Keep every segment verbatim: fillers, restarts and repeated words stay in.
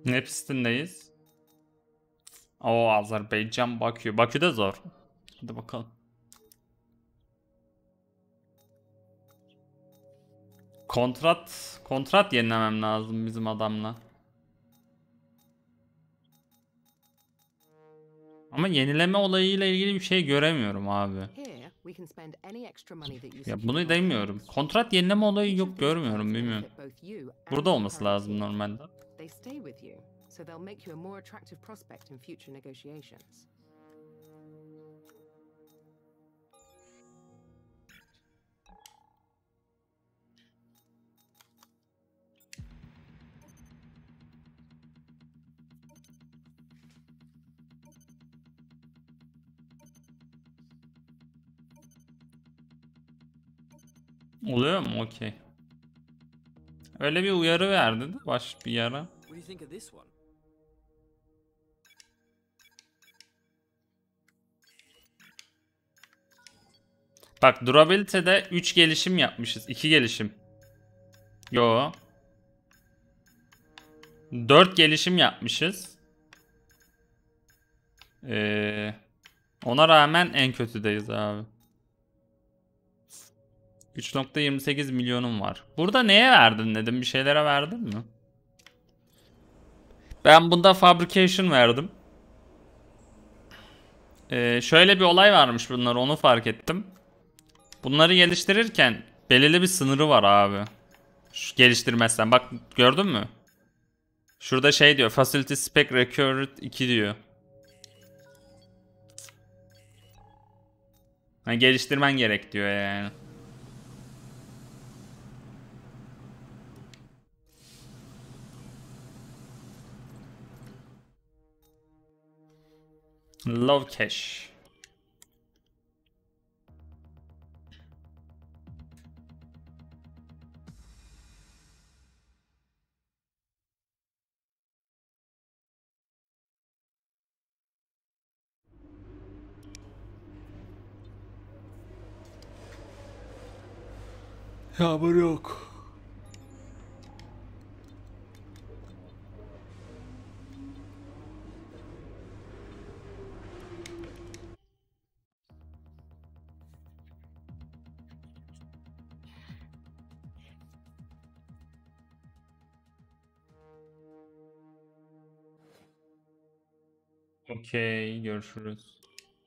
Ne pistindeyiz? Oo, Azerbaycan, Bakü. Bakü de zor. Hadi bakalım. Kontrat, kontrat yenilemem lazım bizim adamla. Ama yenileme olayıyla ilgili bir şey göremiyorum abi. Ya bunu demiyorum. Kontrat yenileme olayı yok, görmüyorum, bilmiyorum. Burada olması lazım normalde. Oluyor mu? Okey. Öyle bir uyarı verdi de baş bir yara. Bak, durability'de üç gelişim yapmışız. iki gelişim. Yo. dört gelişim yapmışız. Ee, ona rağmen en kötüdeyiz abi. üç nokta yirmi sekiz milyonum var. Burada neye verdin dedim. Bir şeylere verdin mi? Ben bunda fabrication verdim. Ee, şöyle bir olay varmış bunlar, onu fark ettim. Bunları geliştirirken belirli bir sınırı var abi. Şu geliştirmezsen. Bak, gördün mü? Şurada şey diyor. Facility Spec Required iki diyor. Hani geliştirmen gerek diyor yani. Love cash. Yağmur yok. Okey, görüşürüz.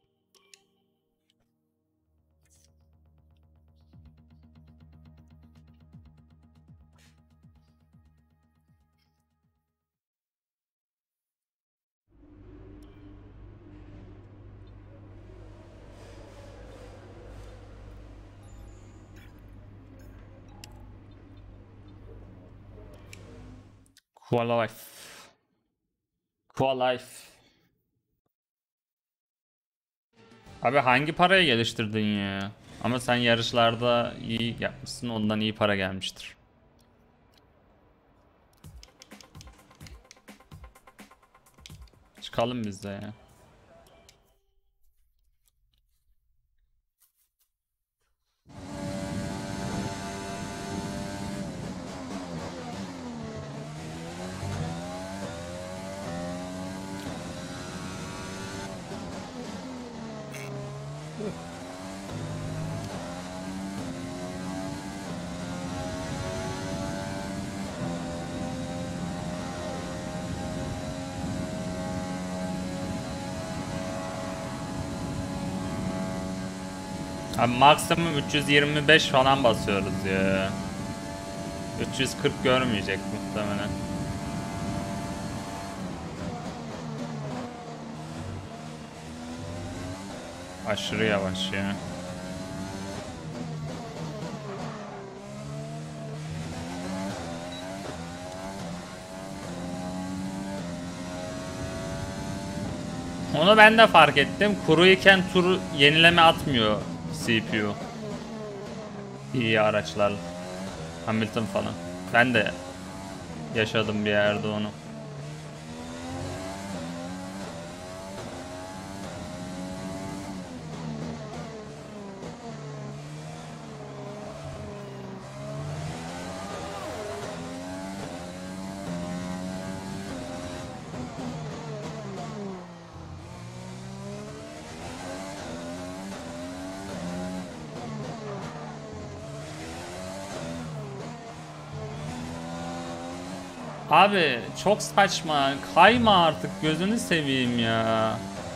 Cool life. Cool life. Abi hangi paraya geliştirdin ya? Ama sen yarışlarda iyi yapmışsın, ondan iyi para gelmiştir. Çıkalım biz de ya. Abi maksimum üç yüz yirmi beş falan basıyoruz ya. üç yüz kırk görmeyecek muhtemelen. Aşırı yavaş ya. Onu ben de fark ettim. Kuruyken tur yenileme atmıyor C P U. İyi araçlar. Hamilton falan. Ben de yaşadım bir yerde onu. Abi çok saçma. Kayma artık, gözünü seveyim ya.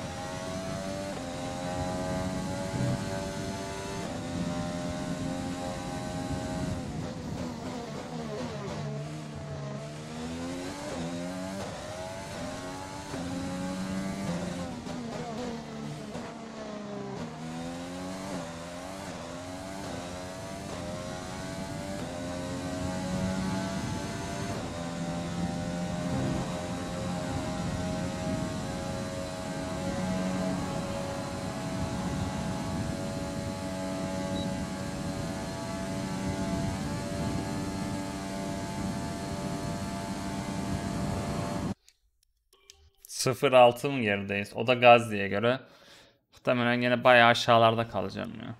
sıfır altı mı gerideyiz? O da Gazze'ye göre. Muhtemelen yine bayağı aşağılarda kalacağım ya.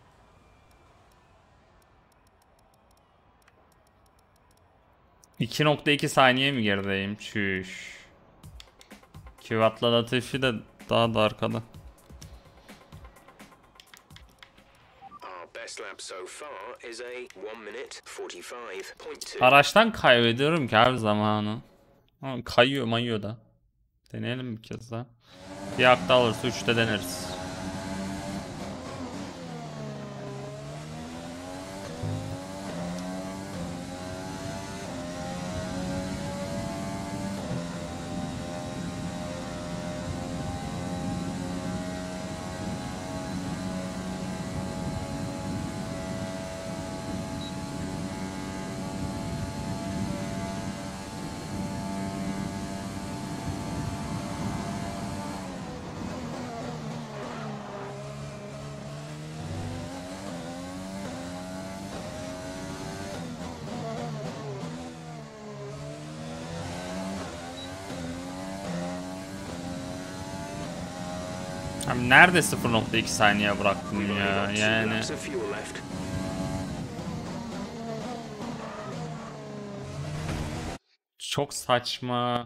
iki nokta iki saniye mi gerideyim? Çüş. Kivat'la Latifi de daha da arkada. Araçtan kaybediyorum ki her zamanı. Ha, kayıyor mayıyor da. Deneyelim bir kez daha. Bir hak daha olursa üçte deneriz. Abi nerede sıfır nokta iki saniye bıraktım ya yani. Çok saçma.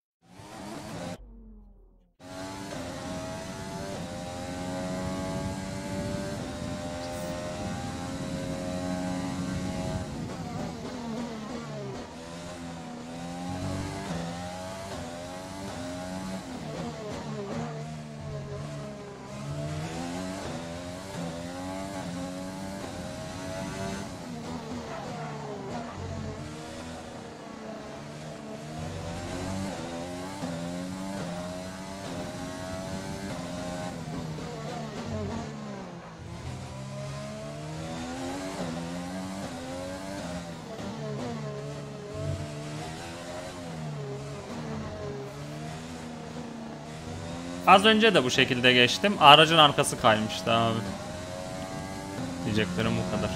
Az önce de bu şekilde geçtim. Aracın arkası kaymıştı abi. Diyeceklerim bu kadar.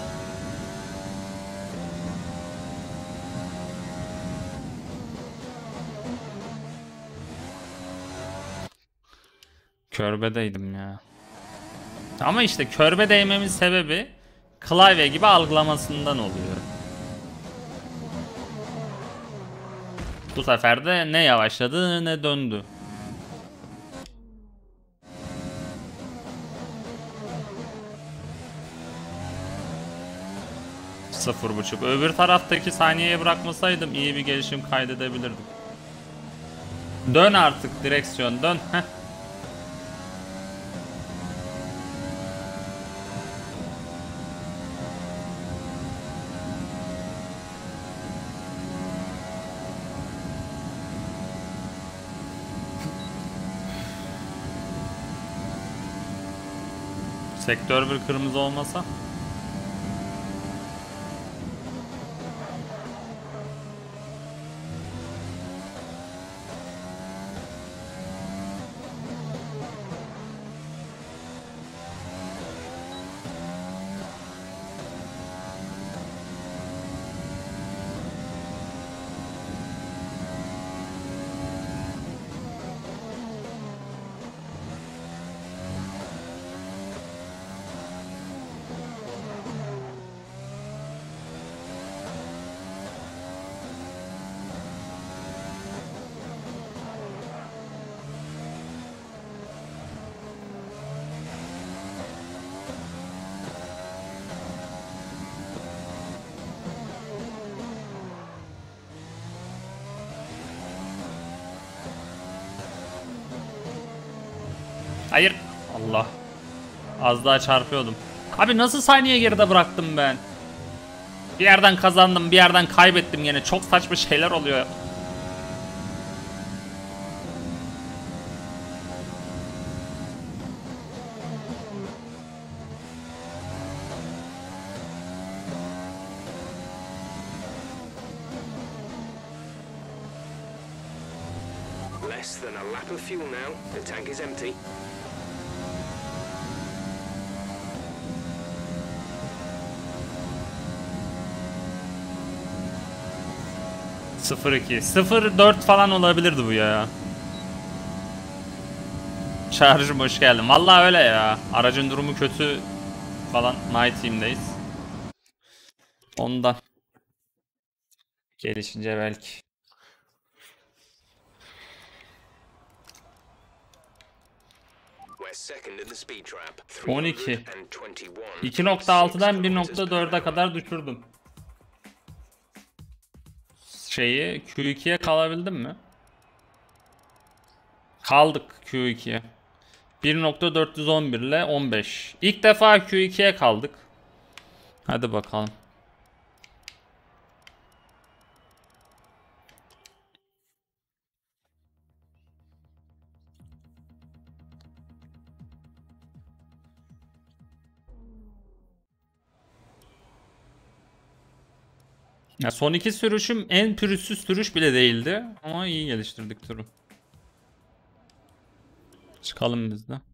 Körbedeydim ya. Ama işte körbe değmemin sebebi klavye gibi algılamasından oluyor. Bu sefer de ne yavaşladı ne döndü. Sıfır buçuk. Öbür taraftaki saniyeye bırakmasaydım iyi bir gelişim kaydedebilirdim. Dön artık direksiyon dön. Heh. Sektör bir kırmızı olmasa. Hayır. Allah. Az daha çarpıyordum. Abi nasıl saniye geride bıraktım ben? Bir yerden kazandım, bir yerden kaybettim yine. Çok saçma şeyler oluyor. Less than a lap of fuel now. The tank is empty. sıfır iki. sıfır dört falan olabilirdi bu ya. Şarjım hoş geldin. Vallahi öyle ya. Aracın durumu kötü falan. My Team'deyiz. Ondan. Gelişince belki. on iki. iki nokta altıdan bir nokta dörde kadar düşürdüm. Şeyi Q ikiye kalabildim mi? Kaldık Q ikiye. bir nokta dört yüz on bir ile on beş. İlk defa Q ikiye kaldık. Hadi bakalım. Ya son iki sürüşüm en pürüzsüz sürüş bile değildi. Ama iyi geliştirdik turu. Çıkalım biz de.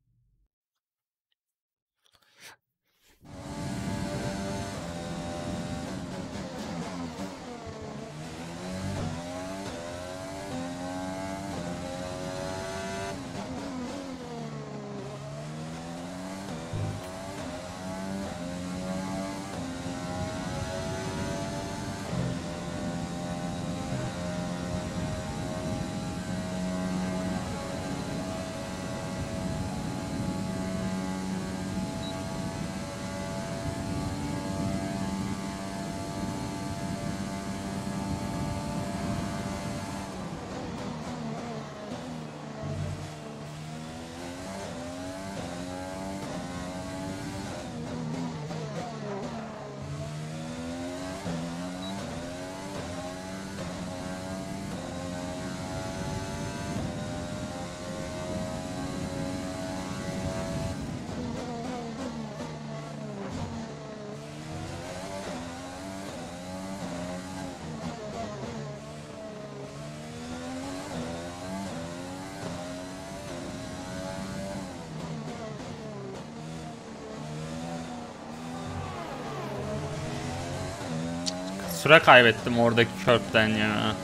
Süre kaybettim oradaki körpten ya.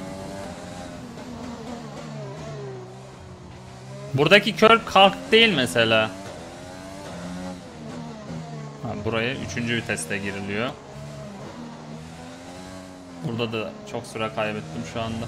Buradaki körp kalk değil mesela. Ha, buraya üçüncü viteste giriliyor. Burada da çok süre kaybettim şu anda.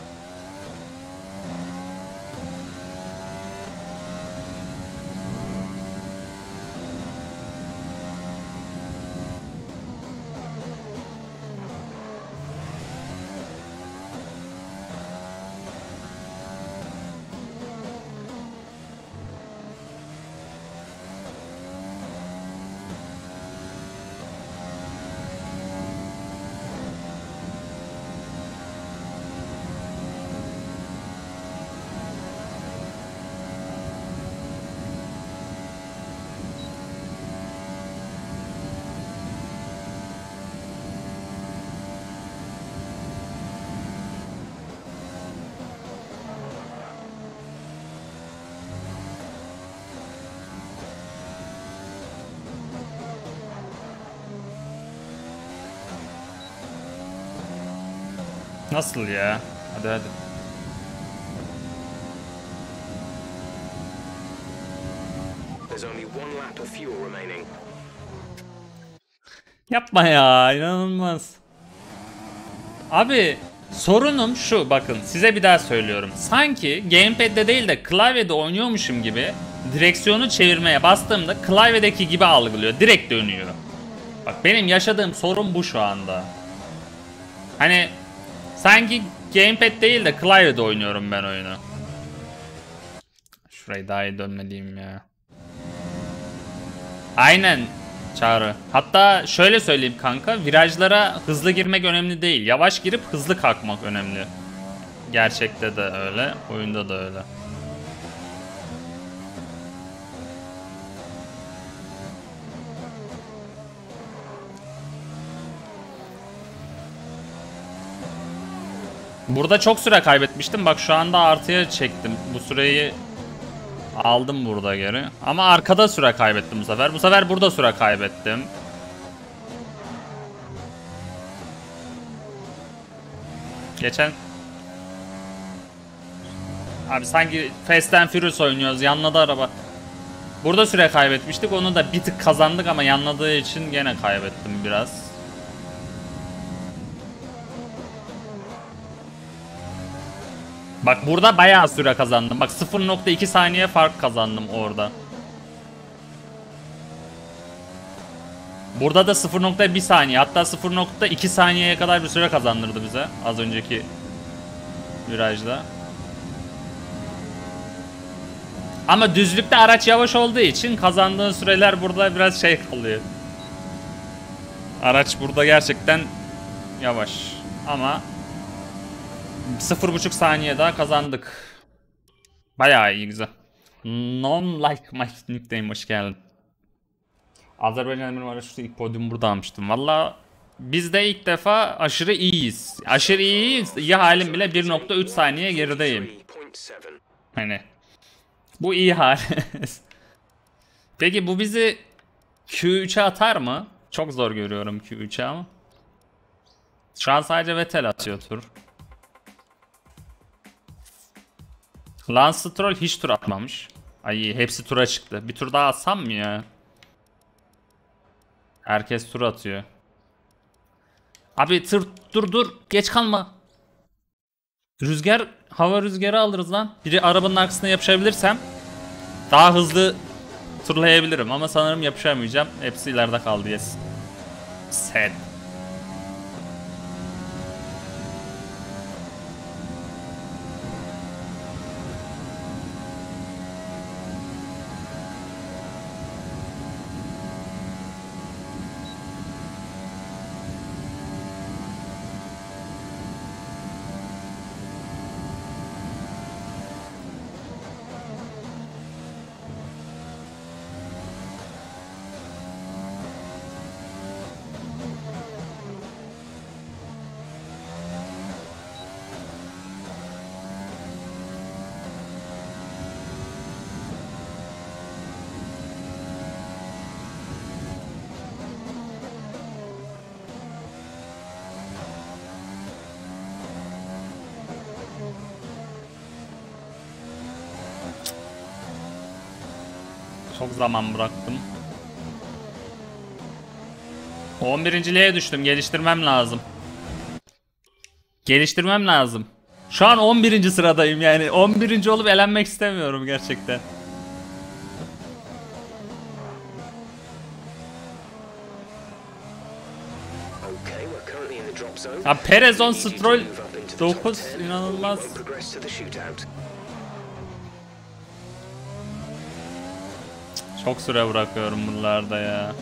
Nasıl ya? Hadi hadi. Yapma ya, inanılmaz. Abi sorunum şu, bakın size bir daha söylüyorum. Sanki gamepad'de değil de klavyede oynuyormuşum gibi direksiyonu çevirmeye bastığımda klavyedeki gibi algılıyor. Direkt dönüyor. Bak benim yaşadığım sorun bu şu anda. Hani sanki gamepad değil de klavyede oynuyorum ben oyunu. Şurayı daha iyi dönmeliyim ya. Aynen Çağrı. Hatta şöyle söyleyeyim kanka. Virajlara hızlı girmek önemli değil. Yavaş girip hızlı kalkmak önemli. Gerçekte de öyle. Oyunda da öyle. Burada çok süre kaybetmiştim. Bak şu anda artıya çektim. Bu süreyi aldım burada geri. Ama arkada süre kaybettim bu sefer. Bu sefer burada süre kaybettim. Geçen... Abi sanki Fast and Furious oynuyoruz. Yanladı araba. Burada süre kaybetmiştik. Onu da bir tık kazandık ama yanladığı için gene kaybettim biraz. Bak burada bayağı süre kazandım. Bak sıfır nokta iki saniye fark kazandım orada. Burada da sıfır nokta bir saniye, hatta sıfır nokta iki saniyeye kadar bir süre kazandırdı bize az önceki virajda. Ama düzlükte araç yavaş olduğu için kazandığın süreler burada biraz şey kalıyor. Araç burada gerçekten yavaş ama sıfır buçuk saniye daha kazandık. Bayağı iyi, güzel. Non like my nickname, hoş geldin. Azerbaycan eminim araçta ilk podyumu burada almıştım. Valla biz de ilk defa aşırı iyiyiz. Aşırı iyiyiz. İyi halim bile bir nokta üç saniye gerideyim. Hani bu iyi hal. Peki bu bizi Q üç'e atar mı? Çok zor görüyorum Q üç'e ama. Şu an sadece Vettel atıyor tur. Lance Stroll hiç tur atmamış. Ay hepsi tura çıktı. Bir tur daha atsam mı ya? Herkes tur atıyor. Abi tır, dur dur geç kalma. Rüzgar, hava rüzgarı alırız lan. Biri arabanın arkasına yapışabilirsem daha hızlı turlayabilirim ama sanırım yapışamayacağım. Hepsi ileride kaldı, yes. Sad. Çok zaman bıraktım. on birinciliğe düştüm. Geliştirmem lazım. Geliştirmem lazım. Şu an on birinci sıradayım yani. on birinci olup elenmek istemiyorum gerçekten. Ha, Perez on, Stroll dokuz, inanılmaz. Çok süre bırakıyorum buralarda ya.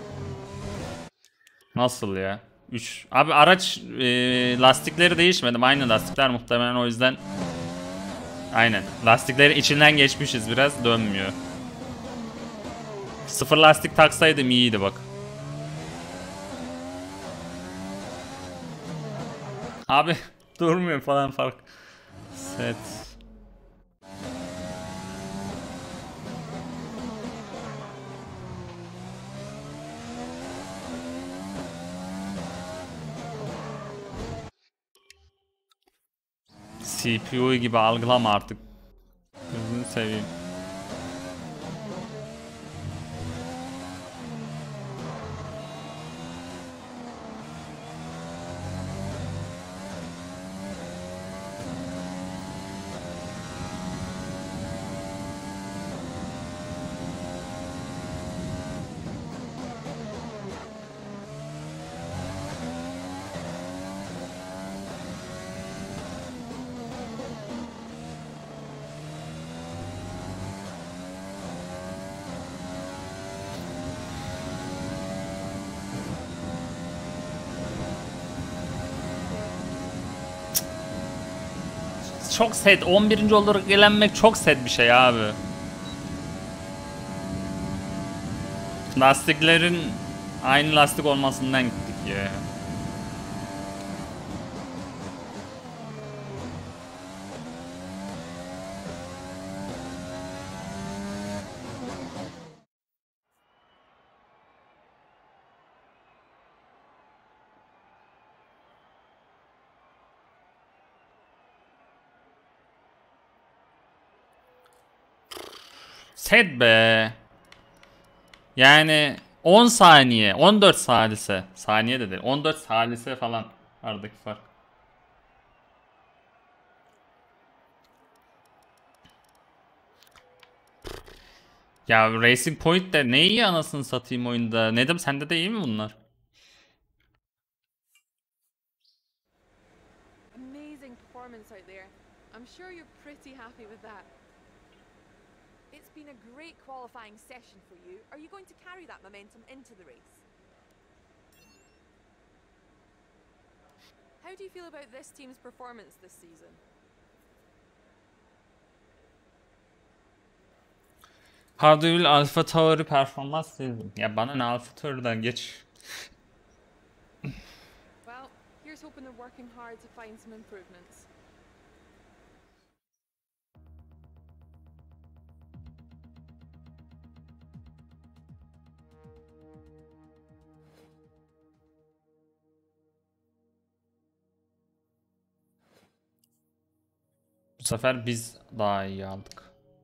Nasıl ya? üç. Abi araç e, lastikleri değişmedim. Aynı lastikler muhtemelen, o yüzden. Aynen. Lastiklerin içinden geçmişiz biraz. Dönmüyor. Sıfır lastik taksaydım iyiydi bak. Abi durmuyor falan fark. Set. C P U gibi algılama artık. Gözünü seveyim. çok set. on birinci olarak elenmek çok set bir şey abi. Lastiklerin aynı lastik olmasından gittik ya. Set be. Yani on saniye, on dört salise. Saniye de değil. on dört salise falan aradaki fark. Ya Racing Point de ne iyi anasını satayım oyunda. Nedim sende de iyi mi bunlar? Amazing performance out there. I'm sure you're pretty happy with that. It's been a great qualifying session for you. Are you going to carry that momentum into the race? How do you feel about this team's performance this season? How do you feel Alpha Tauri performans season? Ya bana ne Alpha Tauri'den geç. Well, here's hoping they're working hard to find some improvements. Bu sefer biz daha iyi aldık.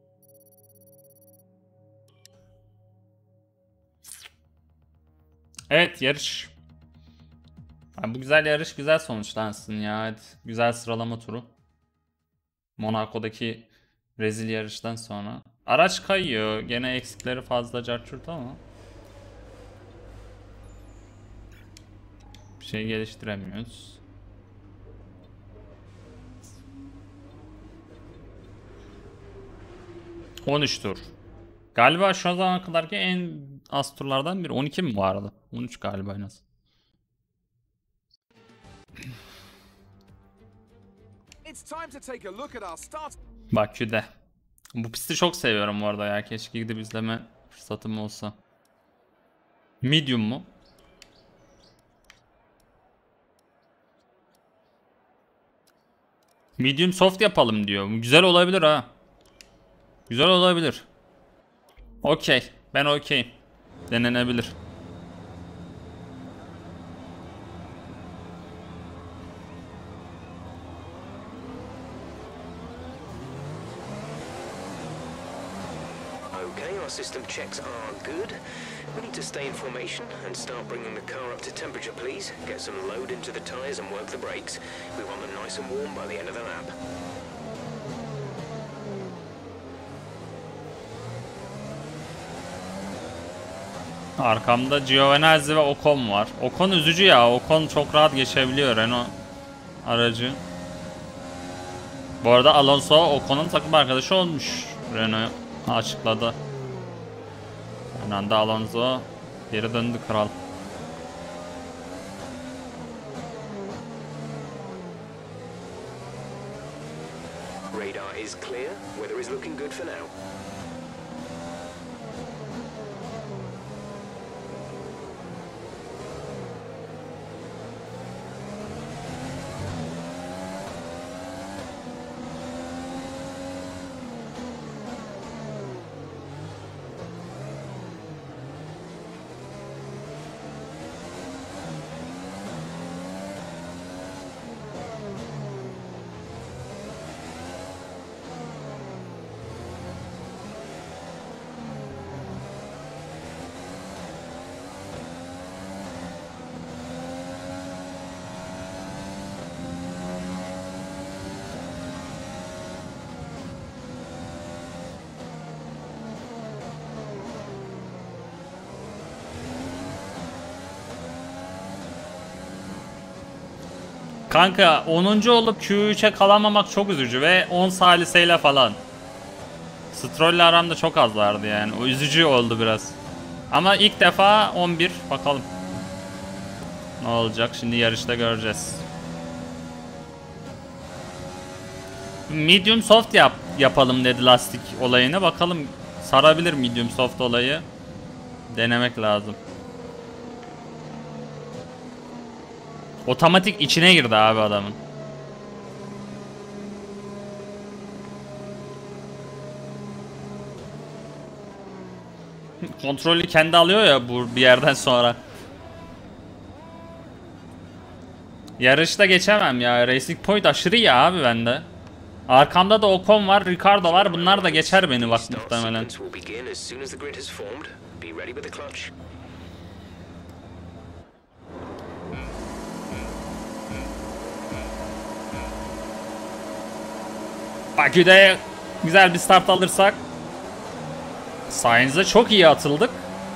Evet yarış. Yani bu güzel yarış güzel sonuçlansın ya. Evet, güzel sıralama turu. Monaco'daki rezil yarıştan sonra. Araç kayıyor. Gene eksikleri fazla carçurt ama. Bir şey geliştiremiyoruz. on üç tur. Galiba şu zamana kadarki en az turlardan biri. on iki mi vardı? on üç galiba en az. Bakü'de. Bu pisti çok seviyorum bu arada ya. Keşke gidip izleme fırsatım olsa. Medium mu? Medium soft yapalım diyor. Güzel olabilir ha. Güzel olabilir. Okey. Ben okeyim. Denenebilir. Okay, our system checks are good. We need to stay in formation and start bringing the car up to temperature, please. Get some load into the tyres and work the brakes. We want them nice and warm by the end of the lap. Arkamda Giovinazzi ve Ocon var. Ocon üzücü ya. Ocon çok rahat geçebiliyor Renault aracı. Bu arada Alonso Ocon'un takım arkadaşı olmuş. Renault açıkladı. Fernando Alonso geri döndü kral. Radar is clear. Weather is looking good for now. Kanka onuncu olup Q üçe kalamamak çok üzücü ve on saliseyle falan. Stroll'le aramda çok az vardı yani. O üzücü oldu biraz. Ama ilk defa on bir bakalım. Ne olacak şimdi yarışta göreceğiz. medium soft yap yapalım dedi lastik olayını. Bakalım sarabilir medium soft olayı. Denemek lazım. Otomatik içine girdi abi adamın. Kontrolü kendi alıyor ya bu bir yerden sonra. Yarışta geçemem ya. Racing Point aşırı iyi abi bende. Arkamda da Ocon var, Ricardo var. Bunlar da geçer beni bak muhtemelen. Bakü'de güzel bir start alırsak. Sainz'e çok iyi atıldık.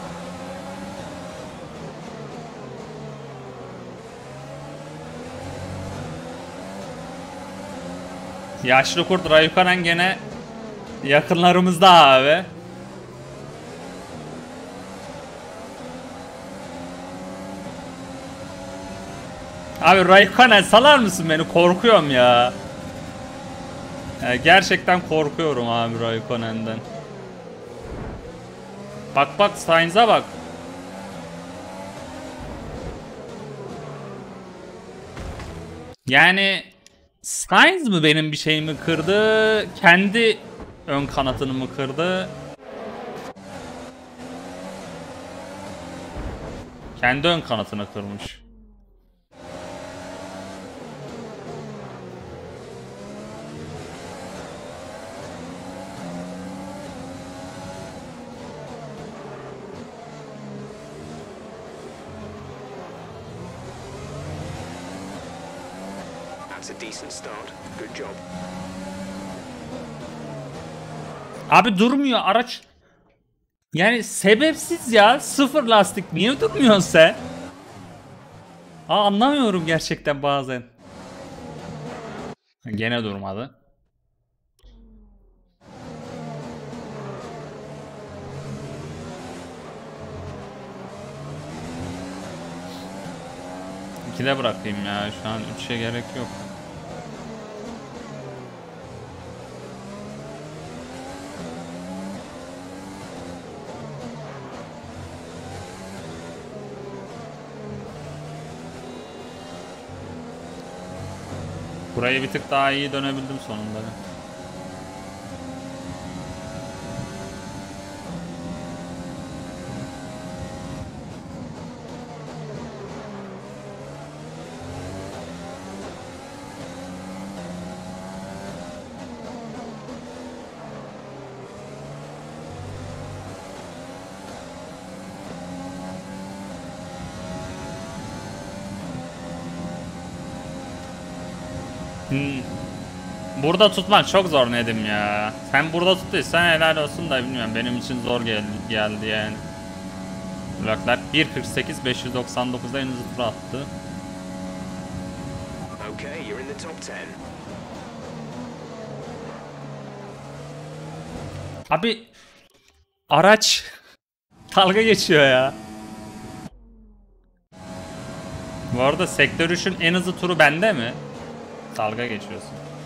Yaşlı kurt Raikkonen gene yakınlarımızda abi. Abi Raikkonen salar mısın beni? Korkuyorum ya. Ya gerçekten korkuyorum abi Raikkonen'den. Bak bak Sainz'a bak. Yani Sainz mı benim bir şeyimi kırdı? Kendi ön kanatını mı kırdı? Kendi ön kanatını kırmış. Abi durmuyor araç. Yani sebepsiz ya. Sıfır lastik. Niye durmuyorsun sen? Aa, anlamıyorum gerçekten bazen. Gene durmadı. ikide bırakayım ya. Şu an üçe gerek yok. Burayı bir tık daha iyi dönebildim sonunda. Hmm. Burada tutmak çok zor Nedim ya. Sen burada tuttuysan helal olsun da bilmiyorum, benim için zor geldi, geldi yani. Bloklar bir kırk sekiz beş yüz doksan dokuzda en hızlı tur attı. Okay, you're in the top ten. Abi araç dalga geçiyor ya. Bu arada sektör üçün en hızlı turu bende mi? Dalga geçiyorsun.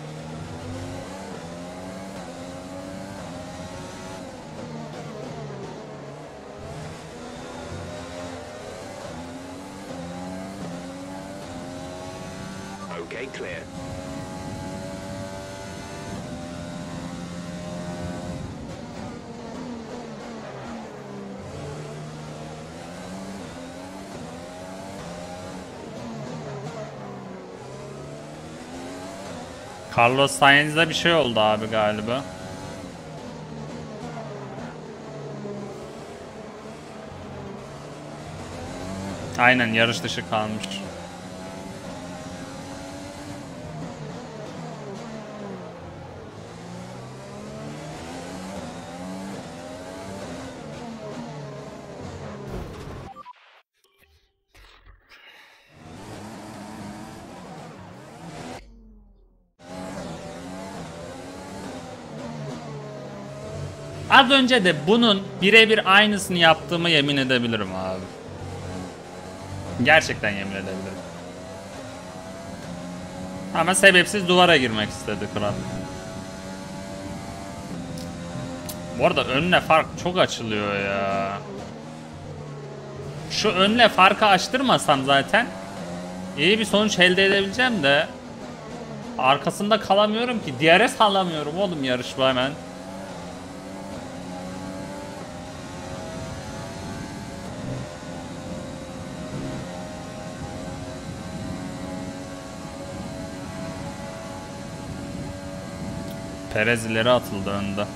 Okay, clear. Carlos Sainz'da bir şey oldu abi galiba. Aynen, yarış dışı kalmış. Az önce de bunun birebir aynısını yaptığımı yemin edebilirim abi. Gerçekten yemin edebilirim. Ama sebepsiz duvara girmek istedi kral. Bu arada önle fark çok açılıyor ya. Şu önle farkı açtırmasam zaten iyi bir sonuç elde edebileceğim de arkasında kalamıyorum ki. D R S alamıyorum oğlum yarışma hemen. Perez ileri atıldı önde.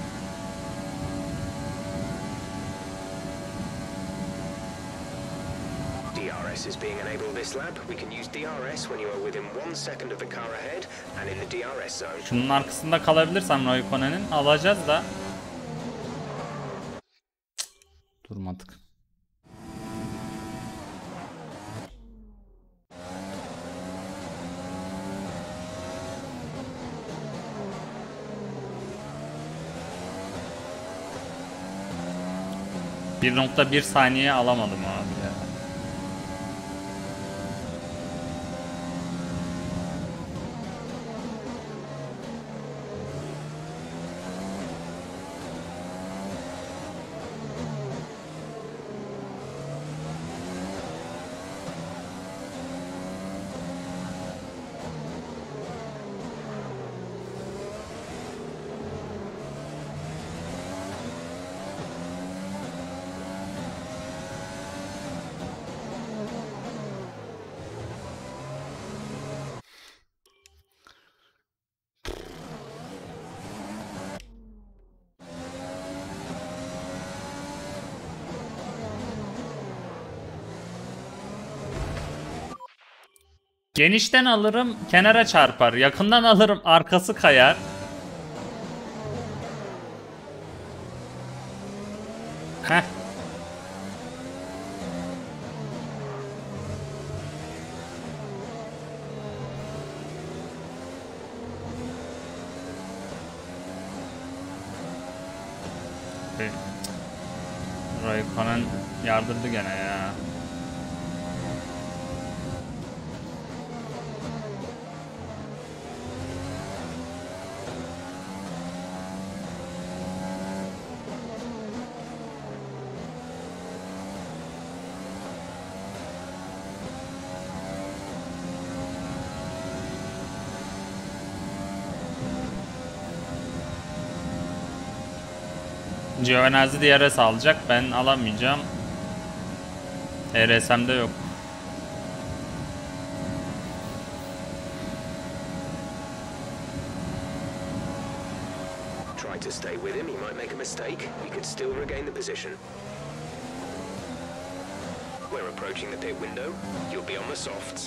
D R S is being enabled this lap. We can use D R S when you are within one second of the car ahead and in the D R S zone. Şunun arkasında kalabilirsem Raikkonen'in alacağız da. Cık, durmadık. bir nokta bir saniye alamadım abi ya. Genişten alırım, kenara çarpar. Yakından alırım, arkası kayar. Heh. Raikkonen yardırdı gene ya. Giovinazzi D R S alacak. Ben alamayacağım. E R S'mde yok. Try to stay with him. He might make a mistake. We could still regain the position. We're approaching the pit window. You'll be on the softs.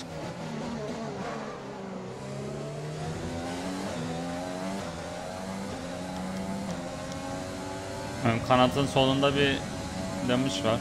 Ön kanatın solunda bir damage var.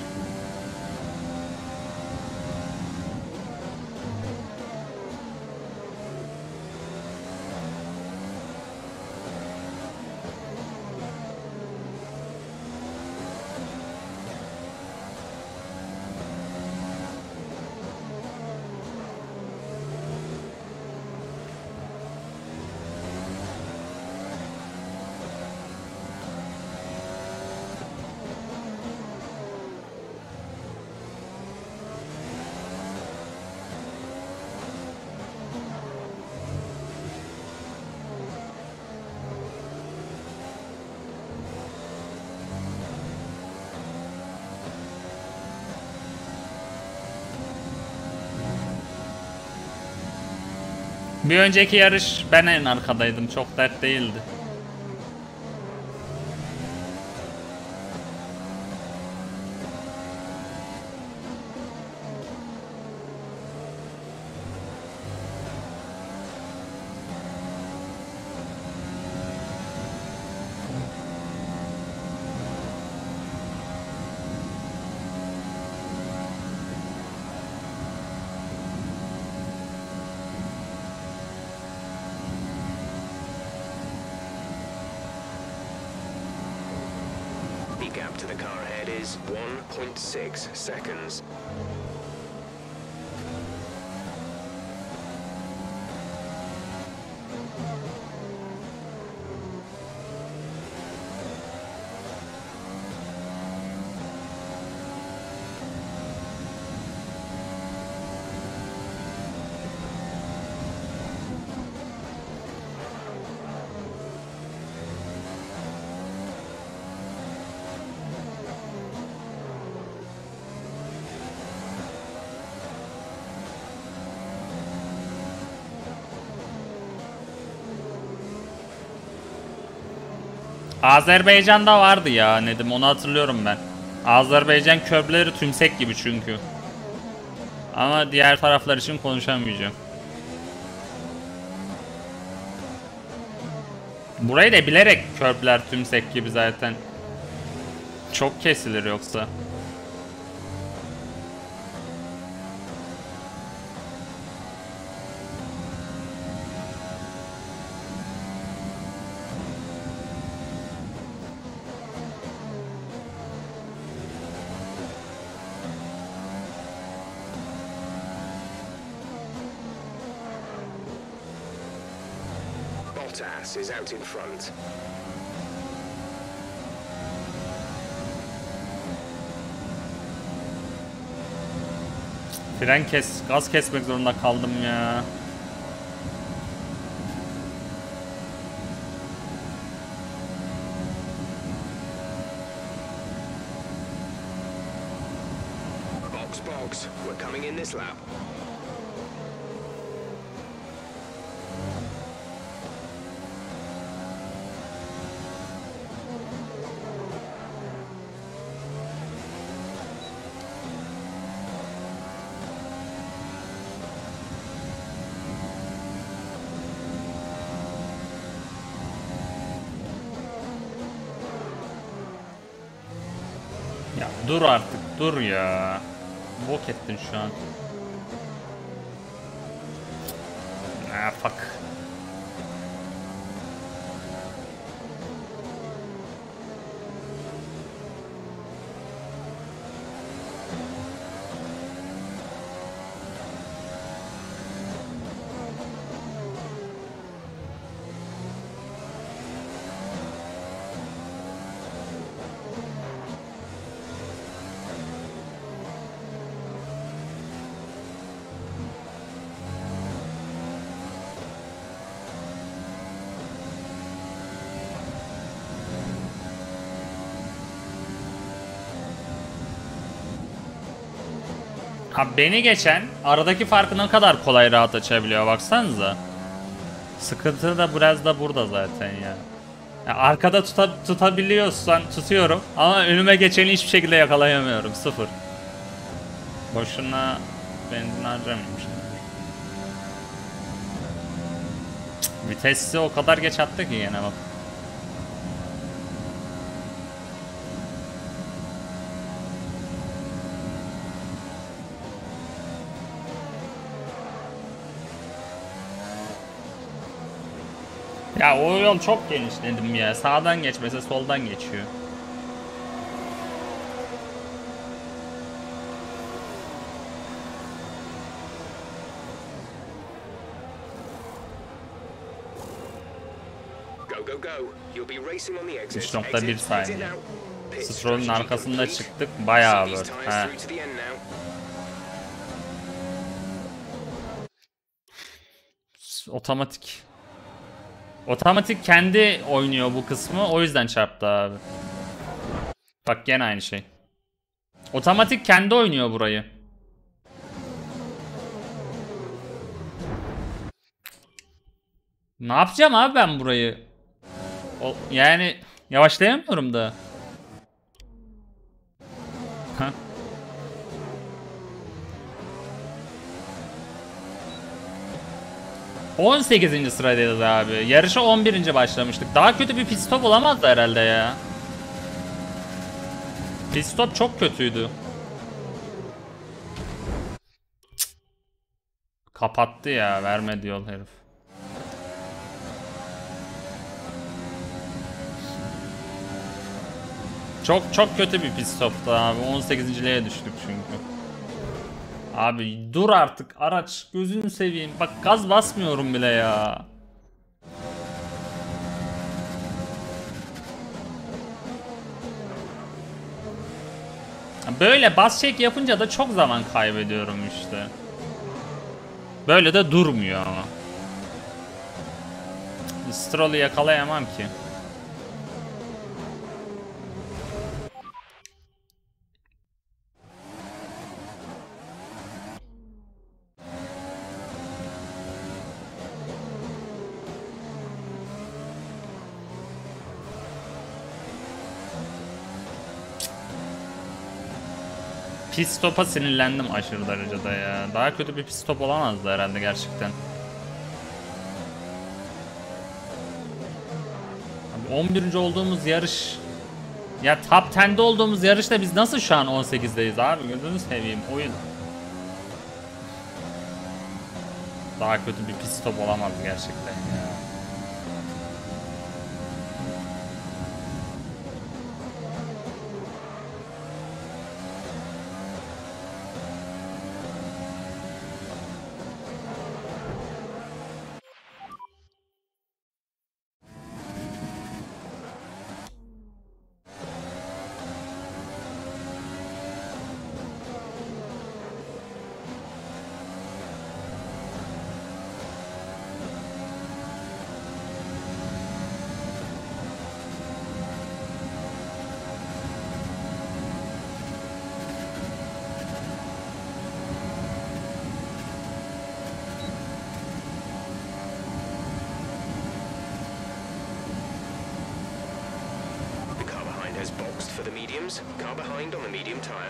Bir önceki yarış ben en arkadaydım. Çok dert değildi. The gap to the car ahead is one point six seconds. Azerbaycan'da vardı ya Nedim, onu hatırlıyorum ben. Azerbaycan köprüleri tümsek gibi çünkü. Ama diğer taraflar için konuşamayacağım. Burayı da bilerek köprüler tümsek gibi zaten. Çok kesilir yoksa. Bottas is out in front. Fren kes, gaz kesmek zorunda kaldım ya. Box, box. We're coming in this lap. Ya dur artık, dur ya. Bok ettin şu an. Ah fuck. Ha, beni geçen aradaki farkı ne kadar kolay rahat açabiliyor baksanıza. Sıkıntı da biraz da burada zaten ya. Ya arkada tuta, tutabiliyorsan tutuyorum ama önüme geçeni hiçbir şekilde yakalayamıyorum. Sıfır. Boşuna benzin harcamayayım şimdi. Vitesi o kadar geç attı ki yine bak. Ya o yol çok geniş dedim ya. Sağdan geçmese soldan geçiyor. Go go go. You'll be racing on the exit. üç nokta bir Exit, saniye. exit now. Pit Stroll'ün strategy arkasında complete. çıktık. Bayağı These var. tires He. through to the end now. Otomatik. Otomatik kendi oynuyor bu kısmı. O yüzden çarptı abi. Bak gene aynı şey. Otomatik kendi oynuyor burayı. Ne yapacağım abi ben burayı? O, yani yavaşlayamıyorum da. Heh. on sekizinci sıradayız abi. Yarışa on birinci başlamıştık. Daha kötü bir pit stop olamazdı herhalde ya. Pit stop çok kötüydü. Cık. Kapattı ya. Vermedi yol herif. Çok çok kötü bir pit stoptu abi. on sekizinciliğe düştük çünkü. Abi dur artık araç, gözünü seveyim. Bak gaz basmıyorum bile ya. Böyle bas çek yapınca da çok zaman kaybediyorum işte. Böyle de durmuyor ama. Stroll'ü yakalayamam ki. pit stop'a sinirlendim aşırı derecede ya. Daha kötü bir pit stop olamazdı herhalde gerçekten. Abi on birinci olduğumuz yarış... Ya top on'de olduğumuz yarışta biz nasıl şu an on sekizdeyiz abi? Gözünü seveyim oyun. Daha kötü bir pit stop olamaz gerçekten ya. Boxed for the mediums, car behind on the medium tyre.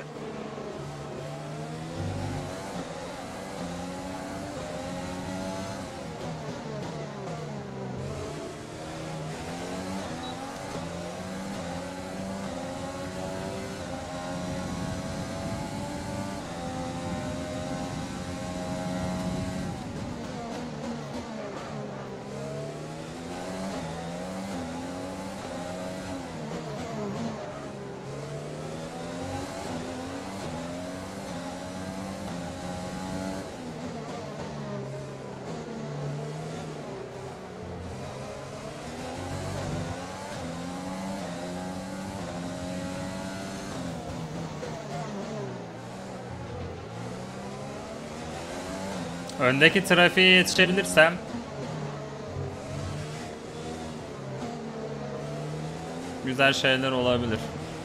Öndeki trafiğe yetişebilirsem güzel şeyler olabilir.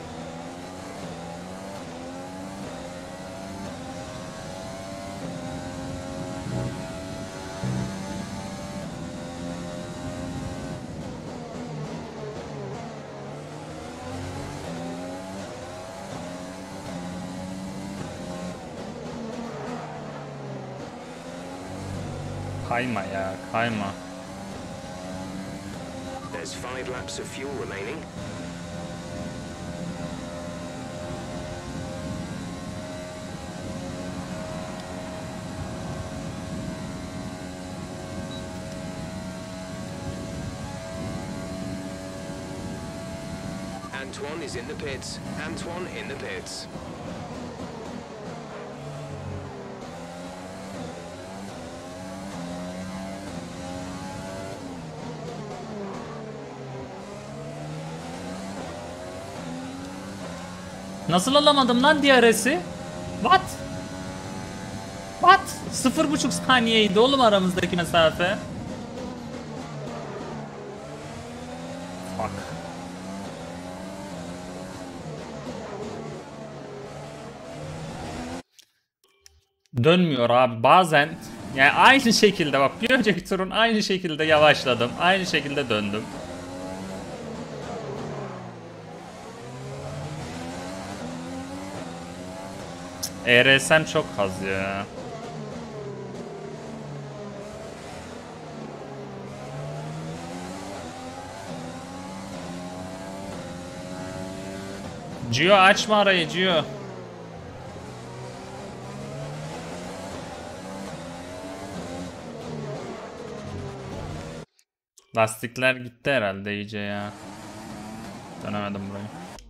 Kayma ya, kayma. There's five laps of fuel remaining. Antoine is in the pits. Antoine in the pits. Nasıl alamadım lan D R S'i? What? What? Sıfır buçuk saniyeydi oğlum aramızdaki mesafe. Fuck. Dönmüyor abi bazen. Yani aynı şekilde bak bir önceki turun aynı şekilde yavaşladım. Aynı şekilde döndüm. E R S'm çok az ya. Gio açma arayı Gio. Lastikler gitti herhalde iyice ya. Dönemedim burayı.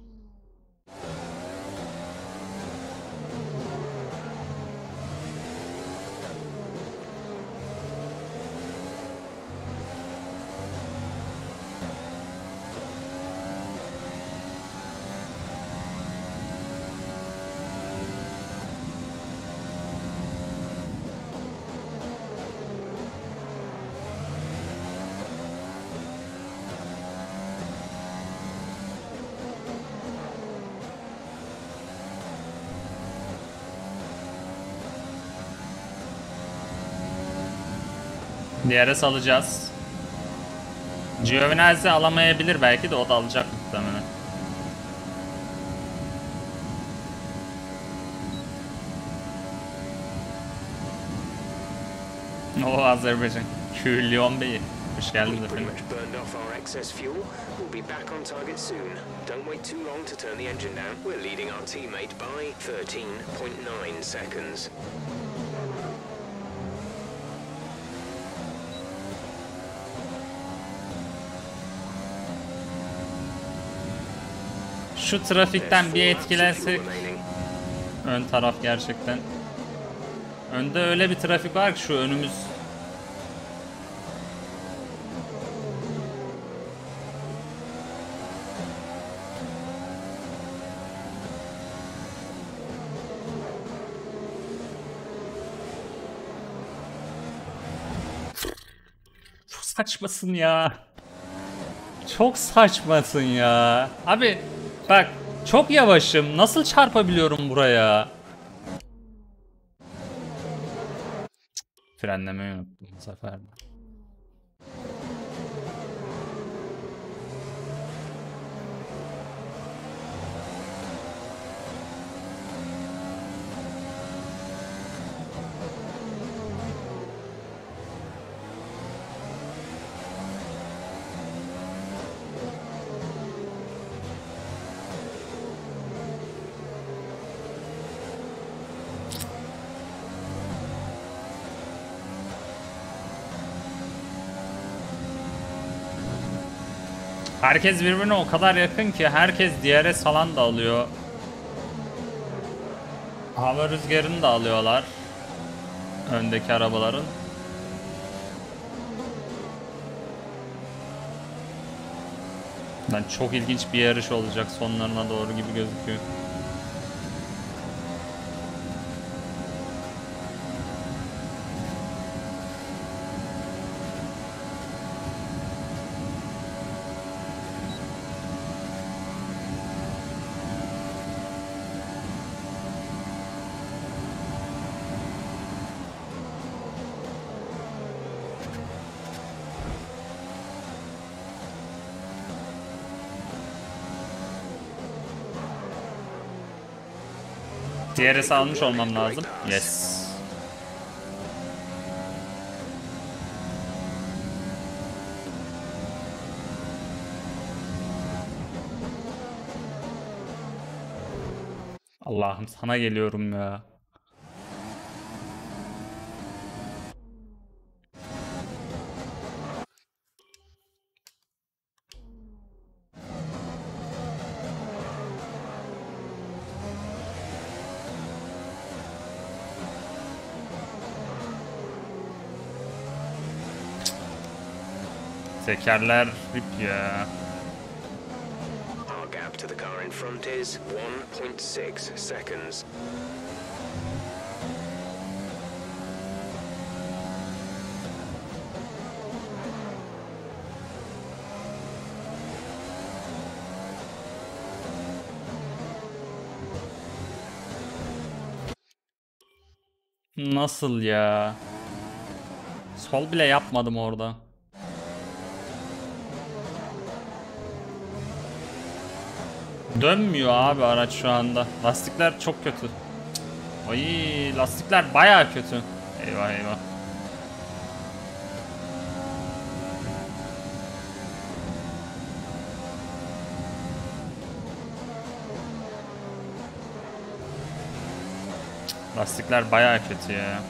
Diğeri salacağız. Giovinazzi alamayabilir belki de o da alacak muhtemelen. O Azerbaycan. Küllion Bey. Hoş geldiniz We've pretty efendim. much burned off our excess fuel. We'll be back on target soon. Don't wait too long to turn the engine down. We're leading our teammate by thirteen point nine seconds. Şu trafikten bir There's four laps of fuel etkilensek. remaining. Ön taraf gerçekten. Önde öyle bir trafik var ki şu önümüz. Çok saçmasın ya. Çok saçmasın ya. Abi bak çok yavaşım. Nasıl çarpabiliyorum buraya? Frenlemeyi unuttum bu sefer. Herkes birbirine o kadar yakın ki herkes diğere salan da alıyor. Hava rüzgarını da alıyorlar. Öndeki arabaların. Lan çok ilginç bir yarış olacak sonlarına doğru gibi gözüküyor. Diğeri salmış olmam lazım. Yes. Allah'ım sana geliyorum ya. Tekerler rip ya. Our gap to the car in front is one point six seconds. Nasıl ya? Sol bile yapmadım orada. Dönmüyor abi araç şu anda. Lastikler çok kötü. Ay lastikler bayağı kötü. Eyvah eyvah. Lastikler bayağı kötü ya.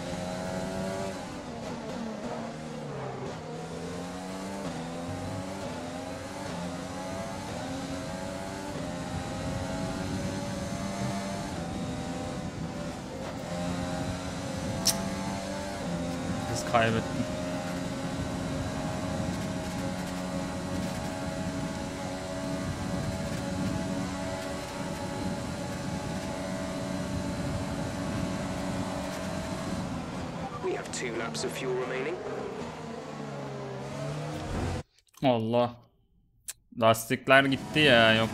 Hız kaybettim. We have two laps of fuel remaining. Allah. Lastikler gitti ya yok.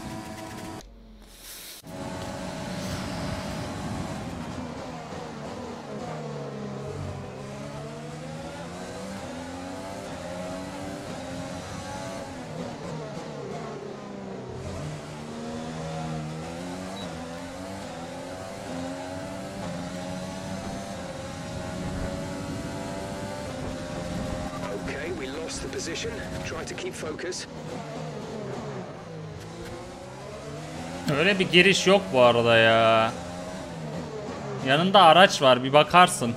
lost the position. Try to keep focus. Öyle bir giriş yok bu arada ya. Yanında araç var, bir bakarsın.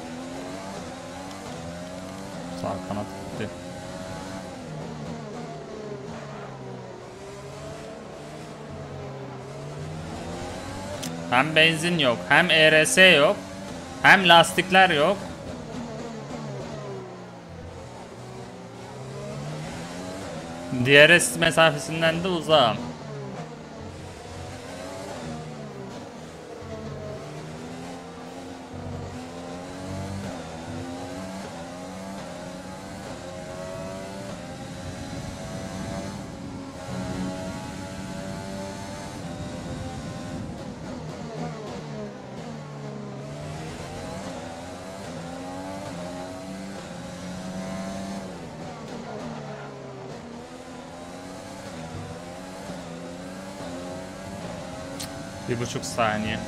Sağ kanat gitti. Hem benzin yok, hem E R S yok, hem lastikler yok. D R S mesafesinden de uzağım. Bir buçuk saniye.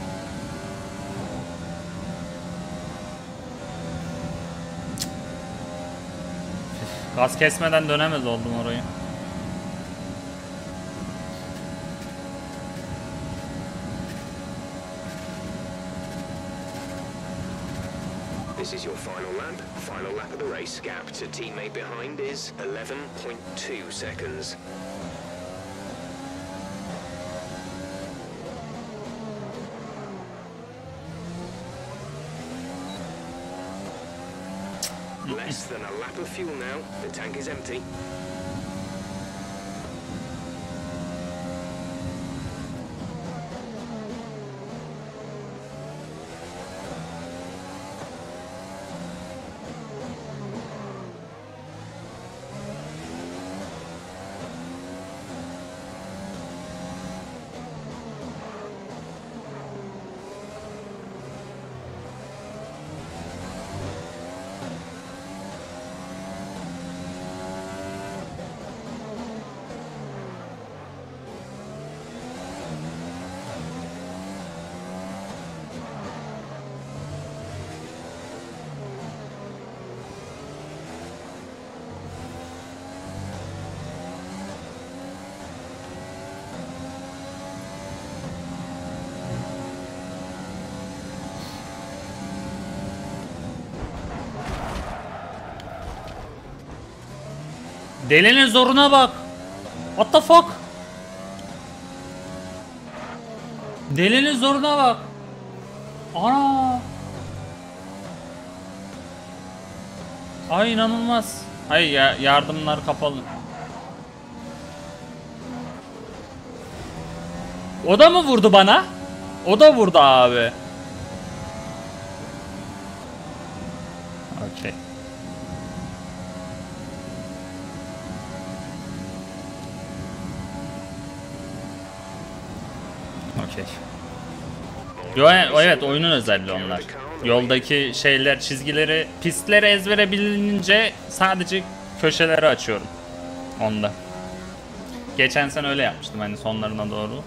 Gaz kesmeden dönemez oldum orayı. This is your final lap. Final lap of the race. Gap to teammate behind is eleven point two seconds. Less than a lap of fuel now. The tank is empty. Delinin zoruna bak. What the fuck? Delinin zoruna bak. Ana. Ay inanılmaz. Ay ya, yardımlar kapalı. O da mı vurdu bana? O da vurdu abi. Okey. Okey. Yo, evet, oyunun özelliği onlar. Yoldaki şeyler, çizgileri, pistleri ezbere bilinince sadece köşeleri açıyorum. Onda. Geçen sene öyle yapmıştım hani sonlarına doğru.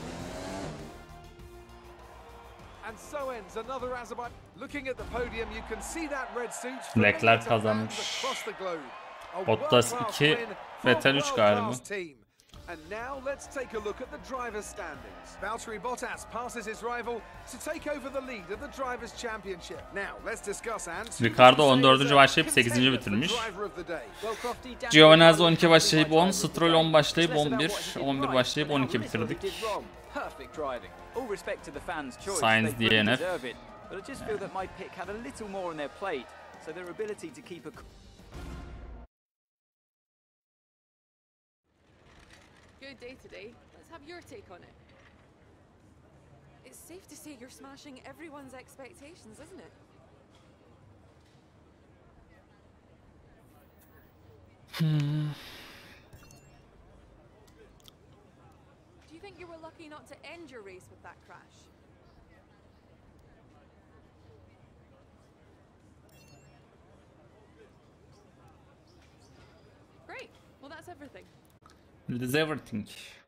Leclerc kazanmış. Bottas iki, Vettel üç galiba. And now let's take a look at the driver's standings. Valtteri Bottas passes his rival to take over the lead of the Drivers' Championship. Now let's discuss and Ricardo on dördüncü başlayıp sekizinci bitirmiş. Giovinazzi on iki başlayıp on, Stroll on başlayıp on bir, on bir başlayıp on iki bitirdik. Sainz D N F. Good day today. Let's have your take on it. It's safe to say you're smashing everyone's expectations, isn't it? Hmm. Do you think you were lucky not to end your race with that crash? Great. Well, that's everything. It is everything.